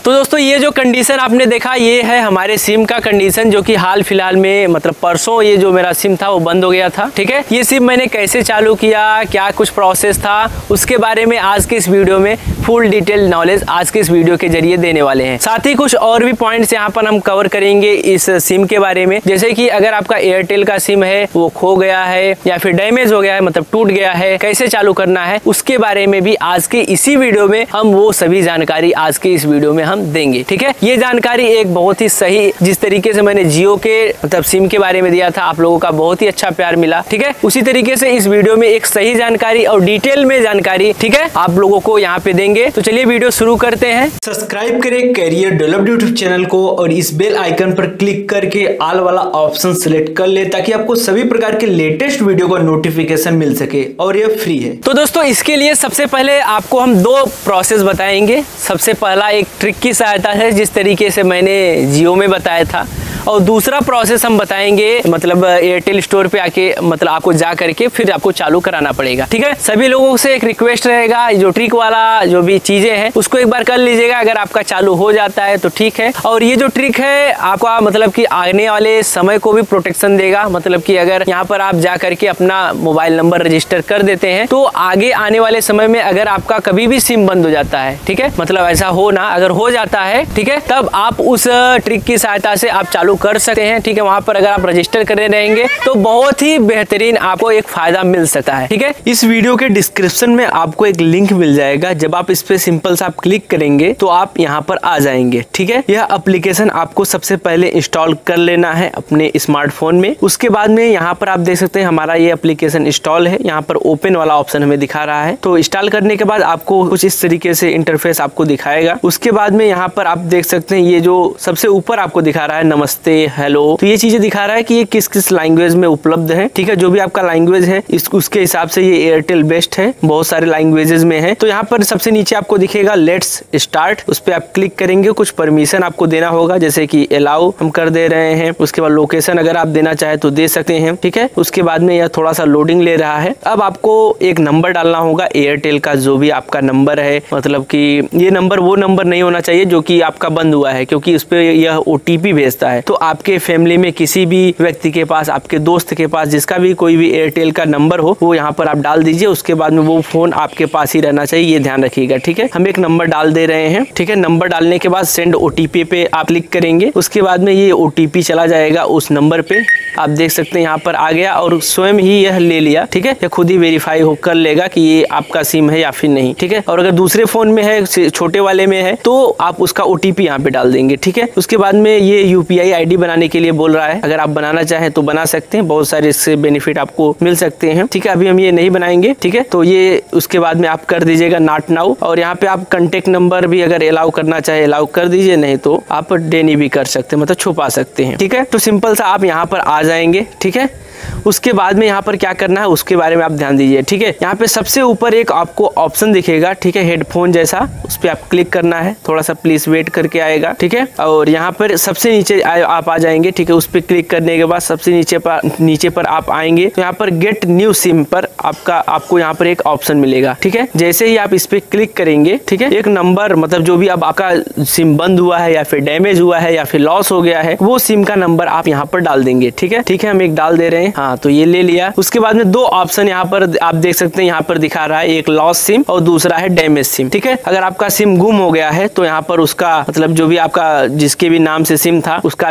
तो दोस्तों ये जो कंडीशन आपने देखा ये है हमारे सिम का कंडीशन, जो कि हाल फिलहाल में मतलब परसों ये जो मेरा सिम था वो बंद हो गया था। ठीक है, ये सिम मैंने कैसे चालू किया, क्या कुछ प्रोसेस था, उसके बारे में आज के इस वीडियो में फुल डिटेल नॉलेज आज के इस वीडियो के जरिए देने वाले हैं। साथ ही कुछ और भी पॉइंट्स यहाँ पर हम कवर करेंगे इस सिम के बारे में, जैसे कि अगर आपका एयरटेल का सिम है वो खो गया है या फिर डैमेज हो गया है, मतलब टूट गया है, कैसे चालू करना है उसके बारे में भी आज के इसी वीडियो में हम वो सभी जानकारी आज के इस वीडियो में हम देंगे। ठीक है, ये जानकारी एक बहुत ही सही, जिस तरीके से मैंने जियो के मतलब सिम के बारे में दिया था, आप लोगों का बहुत ही अच्छा प्यार मिला। ठीक है, उसी तरीके से इस वीडियो में एक सही जानकारी और डिटेल में जानकारी, ठीक है, आप लोगों को यहाँ पे देंगे। तो चलिए वीडियो शुरू करते हैं। सब्सक्राइब करें कैरियर डेवलप्ड यूट्यूब चैनल को और इस बेल आइकन पर क्लिक करके ऑल वाला ऑप्शन सिलेक्ट कर ले, ताकि आपको सभी प्रकार के लेटेस्ट वीडियो का नोटिफिकेशन मिल सके और ये फ्री है। तो दोस्तों इसके लिए सबसे पहले आपको हम दो प्रोसेस बताएंगे। सबसे पहला एक ट्रिक की सहायता है, जिस तरीके से मैंने जियो में बताया था, और दूसरा प्रोसेस हम बताएंगे मतलब एयरटेल स्टोर पे आके मतलब आपको जा करके फिर आपको चालू कराना पड़ेगा। ठीक है, सभी लोगों से एक रिक्वेस्ट रहेगा, जो ट्रिक वाला जो भी चीजें हैं उसको एक बार कर लीजिएगा। अगर आपका चालू हो जाता है तो ठीक है, और ये जो ट्रिक है आपका मतलब कि आने वाले समय को भी प्रोटेक्शन देगा। मतलब कि अगर यहाँ पर आप जा करके अपना मोबाइल नंबर रजिस्टर कर देते हैं तो आगे आने वाले समय में अगर आपका कभी भी सिम बंद हो जाता है, ठीक है, मतलब ऐसा हो ना, अगर हो जाता है, ठीक है, तब आप उस ट्रिक की सहायता से आप चालू कर सकते हैं। ठीक है, वहां पर अगर आप रजिस्टर करने रहेंगे तो बहुत ही बेहतरीन आपको एक फायदा मिल सकता है। ठीक है, इस वीडियो के डिस्क्रिप्शन में आपको एक लिंक मिल जाएगा, जब आप इस पे सिंपल सा आप क्लिक करेंगे तो आप यहाँ पर आ जाएंगे। ठीक है, यह एप्लीकेशन आपको सबसे पहले इंस्टॉल कर लेना है अपने स्मार्टफोन में। उसके बाद में यहाँ पर आप देख सकते हैं हमारा ये एप्लीकेशन इंस्टॉल है, यहाँ पर ओपन वाला ऑप्शन हमें दिखा रहा है। तो इंस्टॉल करने के बाद आपको कुछ इस तरीके से इंटरफेस आपको दिखाएगा। उसके बाद में यहाँ पर आप देख सकते हैं ये जो सबसे ऊपर आपको दिखा रहा है नमस्ते, हेलो, तो ये चीजें दिखा रहा है कि ये किस किस लैंग्वेज में उपलब्ध है। ठीक है, जो भी आपका लैंग्वेज है उसके हिसाब से ये एयरटेल बेस्ट है, बहुत सारे लैंग्वेजेस में है। तो यहाँ पर सबसे नीचे आपको दिखेगा लेट्स स्टार्ट, उस पर आप क्लिक करेंगे। कुछ परमिशन आपको देना होगा, जैसे कि अलाउ हम कर दे रहे हैं। उसके बाद लोकेशन अगर आप देना चाहे तो दे सकते हैं। ठीक है, उसके बाद में यह थोड़ा सा लोडिंग ले रहा है। अब आपको एक नंबर डालना होगा एयरटेल का, जो भी आपका नंबर है, मतलब कि ये नंबर वो नंबर नहीं होना चाहिए जो कि आपका बंद हुआ है, क्योंकि उस पर यह OTP भेजता है। तो आपके फैमिली में किसी भी व्यक्ति के पास, आपके दोस्त के पास, जिसका भी कोई भी एयरटेल का नंबर हो, वो यहाँ पर आप डाल दीजिए। उसके बाद में वो फोन आपके पास ही रहना चाहिए, ये ध्यान रखिएगा। ठीक है, हम एक नंबर डाल दे रहे हैं। ठीक है, नंबर डालने के बाद सेंड OTP पे आप क्लिक करेंगे। उसके बाद में ये OTP चला जाएगा उस नंबर पे, आप देख सकते हैं यहाँ पर आ गया और स्वयं ही यह ले लिया। ठीक है, यह खुद ही वेरीफाई हो कर लेगा कि ये आपका सिम है या फिर नहीं। ठीक है, और अगर दूसरे फोन में है, छोटे वाले में है, तो आप उसका OTP यहाँ पे डाल देंगे। ठीक है, उसके बाद में ये UPI ID बनाने के लिए बोल रहा है। अगर आप बनाना चाहें तो बना सकते हैं, बहुत सारे इससे बेनिफिट आपको मिल सकते हैं। ठीक है, अभी हम ये नहीं बनाएंगे। ठीक है, तो ये उसके बाद में आप कर दीजिएगा नॉट नाउ, और यहाँ पे आप कॉन्टेक्ट नंबर भी अगर अलाउ करना चाहे अलाउ कर दीजिए, नहीं तो आप डेनी भी कर सकते हैं, मतलब छुपा सकते हैं। ठीक है, तो सिंपल सा आप यहाँ पर आ जाएंगे। ठीक है, उसके बाद में यहाँ पर क्या करना है उसके बारे में आप ध्यान दीजिए। ठीक है, यहाँ पे सबसे ऊपर एक आपको ऑप्शन दिखेगा, ठीक है, हेडफोन जैसा, उस पर आप क्लिक करना है। थोड़ा सा प्लीज वेट करके आएगा। ठीक है, और यहाँ पर सबसे नीचे आप आ जाएंगे। ठीक है, उस पर क्लिक करने के बाद सबसे नीचे पर आप आएंगे तो यहाँ पर गेट न्यू सिम पर आपको यहाँ पर एक ऑप्शन मिलेगा। ठीक है, जैसे ही आप इस पे क्लिक करेंगे, ठीक है, एक नंबर, मतलब जो भी अब आपका सिम बंद हुआ है या फिर डैमेज हुआ है या फिर लॉस हो गया है, वो सिम का नंबर आप यहाँ पर डाल देंगे। ठीक है, ठीक है, हम एक डाल दे रहे हैं। हाँ, तो ये ले लिया। उसके बाद में दो ऑप्शन यहाँ पर आप देख सकते हैं, यहाँ पर दिखा रहा है, एक लॉस सिम और दूसरा है डैमेज सिम। ठीक है, अगर आपका सिम गुम हो गया है तो यहाँ पर उसका मतलब जो भी आपका जिसके भी नाम से सिम था उसका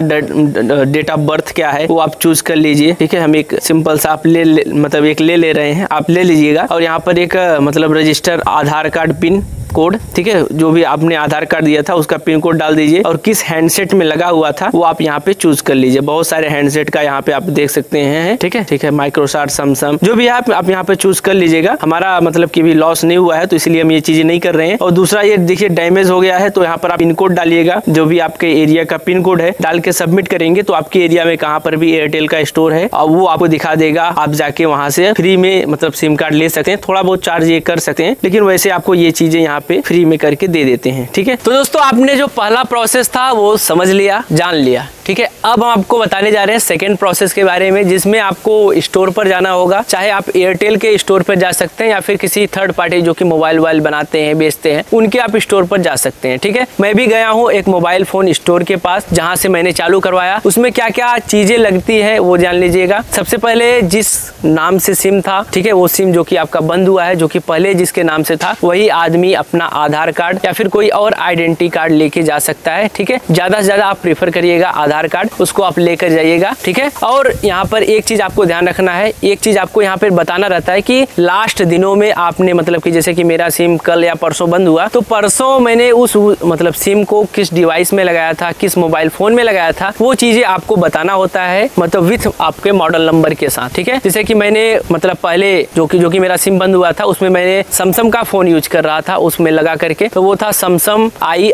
डेट ऑफ बर्थ क्या है वो आप चूज कर लीजिए। ठीक है, हम एक सिंपल सा आप मतलब एक ले रहे हैं, आप ले लीजिएगा। और यहाँ पर एक मतलब register Aadhaar card pin code. ठीक है, जो भी आपने आधार कार्ड दिया था उसका पिन कोड डाल दीजिए, और किस हैंडसेट में लगा हुआ था वो आप यहाँ पे चूज कर लीजिए। बहुत सारे हैंडसेट का यहाँ पे आप देख सकते हैं। ठीक है, ठीक है, माइक्रोसॉफ्ट, सैमसंग, जो भी आप यहाँ पे चूज कर लीजिएगा। हमारा मतलब कि भी लॉस नहीं हुआ है तो इसलिए हम ये चीजें नहीं कर रहे हैं। और दूसरा ये देखिए डैमेज हो गया है तो यहाँ पर आप पिन कोड डालिएगा, जो भी आपके एरिया का पिन कोड है, डाल के सबमिट करेंगे तो आपके एरिया में कहाँ पर भी एयरटेल का स्टोर है और वो आपको दिखा देगा। आप जाके वहां से फ्री में मतलब सिम कार्ड ले सकते हैं। थोड़ा बहुत चार्ज ये कर सकते हैं, लेकिन वैसे आपको ये चीजें यहाँ पे फ्री में करके दे देते हैं। ठीक है, तो दोस्तों आपने जो पहला प्रोसेस था वो समझ लिया, जान लिया। ठीक है, अब हम आपको बताने जा रहे हैं सेकंड प्रोसेस के बारे में, जिसमें आपको स्टोर पर जाना होगा। चाहे आप एयरटेल के स्टोर पर जा सकते हैं या फिर किसी थर्ड पार्टी जो कि मोबाइल वोबाइल बनाते हैं, बेचते हैं, उनके आप स्टोर पर जा सकते हैं। ठीक है, मैं भी गया हूँ एक मोबाइल फोन स्टोर के पास, जहाँ से मैंने चालू करवाया। उसमें क्या क्या चीजें लगती है वो जान लीजिएगा। सबसे पहले जिस नाम से सिम था, ठीक है, वो सिम जो कि आपका बंद हुआ है, जो कि पहले जिसके नाम से था, वही आदमी अपना आधार कार्ड या फिर कोई और आइडेंटिटी कार्ड लेके जा सकता है। ठीक है, ज्यादा से ज्यादा आप प्रीफर करिएगा आधार कार्ड, उसको आप लेकर जाइएगा। ठीक है, और यहाँ पर एक चीज आपको ध्यान रखना है, एक चीज आपको यहाँ पर बताना रहता है कि लास्ट दिनों में आपने मतलब कि जैसे कि मेरा सिम कल या परसों बंद हुआ, तो परसों मैंने उस मतलब सिम को किस डिवाइस में लगाया था, किस मोबाइल फोन में लगाया था, वो चीजें आपको बताना होता है, मतलब विथ आपके मॉडल नंबर के साथ। ठीक है, जैसे कि मैंने मतलब पहले जो कि मेरा सिम बंद हुआ था, उसमें मैंने सैमसंग का फोन यूज कर रहा था, उसमें लगा करके, तो वो था सैमसंग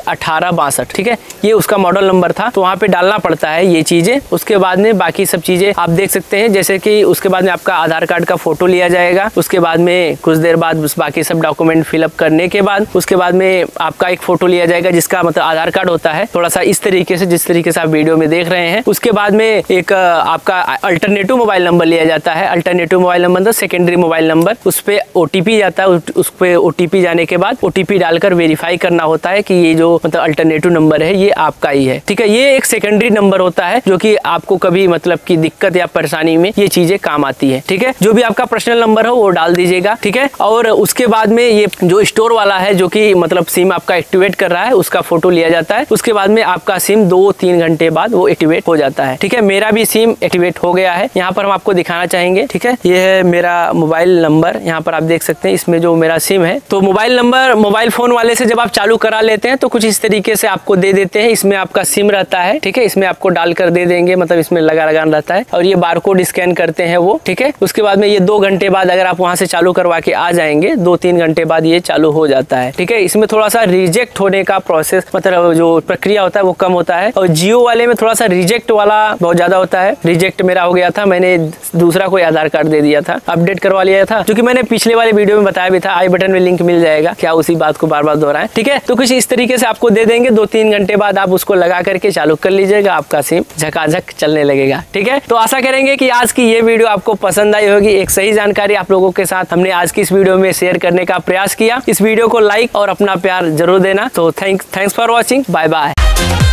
i1862। ठीक है, ये उसका मॉडल नंबर था, तो वहाँ पे डालना पड़ता है ये चीजें। उसके बाद में बाकी सब चीजें आप देख सकते हैं, जैसे कि उसके बाद में आपका आधार कार्ड का फोटो लिया जाएगा। उसके बाद में कुछ देर बाद बाकी सब डॉक्यूमेंट फिलअप करने के बाद उसके बाद में आपका एक फोटो लिया जाएगा, जिसका मतलब आधार कार्ड होता है थोड़ा सा इस तरीके से, जिस तरीके से आप वीडियो में देख रहे हैं। उसके बाद में एक आपका अल्टरनेटिव मोबाइल नंबर लिया जाता है। अल्टरनेटिव मोबाइल नंबर तो सेकेंडरी मोबाइल नंबर, उस पे ओटीपी जाता है। उस पे ओटीपी जाने के बाद ओटीपी डालकर वेरीफाई करना होता है कि ये जो मतलब अल्टरनेटिव नंबर है ये आपका ही है। ठीक है, ये एक सेकेंडरी नंबर होता है जो कि आपको कभी मतलब की दिक्कत या परेशानी में ये चीजें काम आती है। ठीक है, जो भी आपका पर्सनल नंबर हो वो डाल दीजिएगा। ठीक है, और उसके बाद में ये जो स्टोर वाला है जो कि मतलब सिम आपका एक्टिवेट कर रहा है, उसका फोटो लिया जाता है। उसके बाद में आपका सिम 2-3 घंटे बाद वो एक्टिवेट हो जाता है। ठीक है, मेरा भी सिम एक्टिवेट हो गया है, यहाँ पर हम आपको दिखाना चाहेंगे। ठीक है, ये है मेरा मोबाइल नंबर, यहाँ पर आप देख सकते हैं इसमें जो मेरा सिम है। तो मोबाइल नंबर मोबाइल फोन वाले से जब आप चालू करा लेते हैं तो कुछ इस तरीके से आपको दे देते हैं। इसमें आपका सिम रहता है। ठीक है, इसमें आपको डालकर दे देंगे, मतलब इसमें लगाना रहता है और ये बारकोड स्कैन करते हैं वो। ठीक है, उसके बाद में ये 2 घंटे बाद अगर आप वहां से चालू करवा के आ जाएंगे, 2-3 घंटे बाद ये चालू हो जाता है। ठीक है, इसमें थोड़ा सा रिजेक्ट होने का प्रोसेस मतलब जो प्रक्रिया होता है वो कम होता है, और जियो वाले में थोड़ा सा रिजेक्ट वाला बहुत ज्यादा होता है। रिजेक्ट मेरा हो गया था, मैंने दूसरा कोई आधार कार्ड दे दिया था, अपडेट करवा लिया था, जो कि मैंने पिछले वाले वीडियो में बताया भी था। आई बटन में लिंक मिल जाएगा, क्या उसी बात को बार बार दोहराएं। ठीक है, तो कुछ इस तरीके से आपको दे देंगे, 2-3 घंटे बाद आप उसको लगा करके चालू कर लीजिएगा, आपका सिम झकाझक चलने लगेगा। ठीक है, तो आशा करेंगे कि आज की ये वीडियो आपको पसंद आई होगी। एक सही जानकारी आप लोगों के साथ हमने आज की इस वीडियो में शेयर करने का प्रयास किया। इस वीडियो को लाइक और अपना प्यार जरूर देना। तो thanks for watching, bye bye.